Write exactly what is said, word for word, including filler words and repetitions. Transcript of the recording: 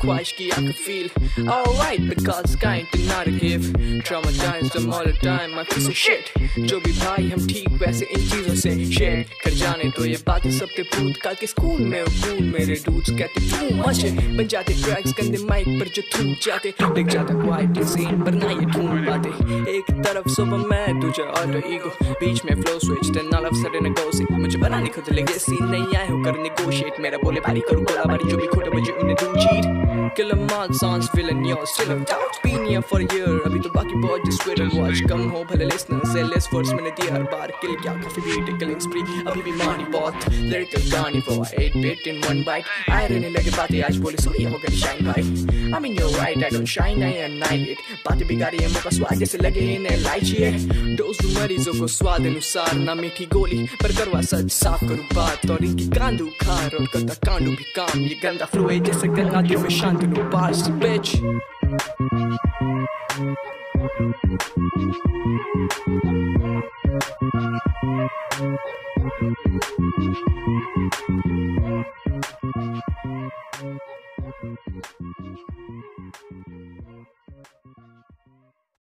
ख्वाहिश की I could feel alright because kind to not a give traumatized I'm all the time my piece of shit जो भी भाई हम ठीक वैसे इन चीजों से शेयर कर जाने तो ये बातें सबके भूतकाल के स्कूल में कूल मेरे डूड्स कहते too much बन जाते ट्रैक्स गंदे माइक पर जो थूक जाते लिख जाता क्वाइट सीन पर ना ये ढूंढ पाते एक तरफ सुपर मैं तुझे ऑल्टर ईगो बीच में flow switch then all of sudden go सी मुझे बनाने खुद लगे सीन नहीं आए हो कर नेगोशिएट मेरा बोले बारी करूं गोला बारी जो भी खोटा बजे उन्हें दूं cheat kill a mod sounds villain you're still a doubt been here for a year अभी तो बाकी बहुत just wait and watch कम हो भले listeners से less words मैंने दिया हर बार kill क्या काफी beat killing spree अभी भी मानी बहुत lyrical carnivore eight bit in one bite आए रहने लगे बातें आज बोले सोई हो गई shine भाई I mean you're right I don't shine I annihilate बातें बिगाड़ी है मौका स्वाद जैसे लगे इन्हें लाइची है डोज मरीजों को स्वाद अनुसार ना मीठी गोली पर करवा सच साफ करूं बात और इनकी कांदू खार और करता कांडू भी काम ये गंदा फ्लो है जैसे गंगा दिल में शांतनु bars bitch